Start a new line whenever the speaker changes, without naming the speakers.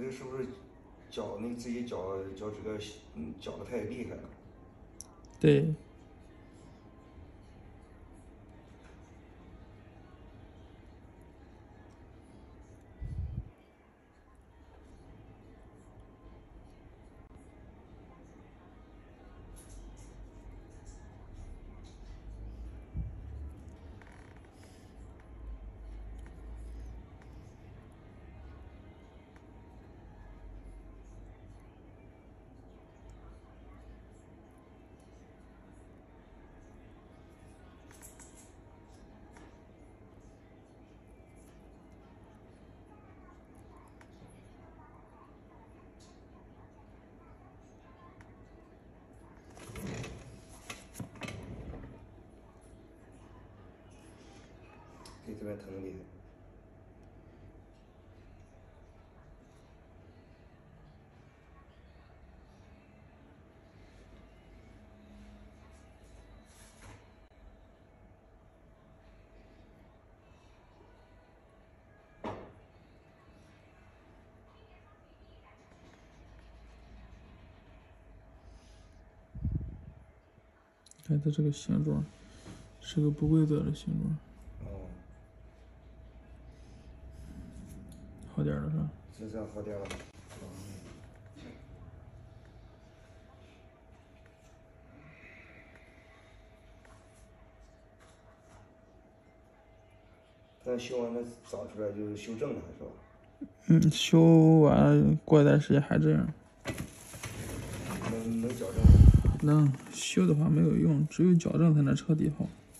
这个是不是绞那自己绞这个绞的太厉害了？
对。
这边疼的厉害。
看它这个形状，是个不规则的形状。
哦。
好点了是吧？
这样好点了。咱修完了长出来就是修正了是吧？
修完过一段时间还这样。
能矫正？
能修的话没有用，只有矫正才能彻底好。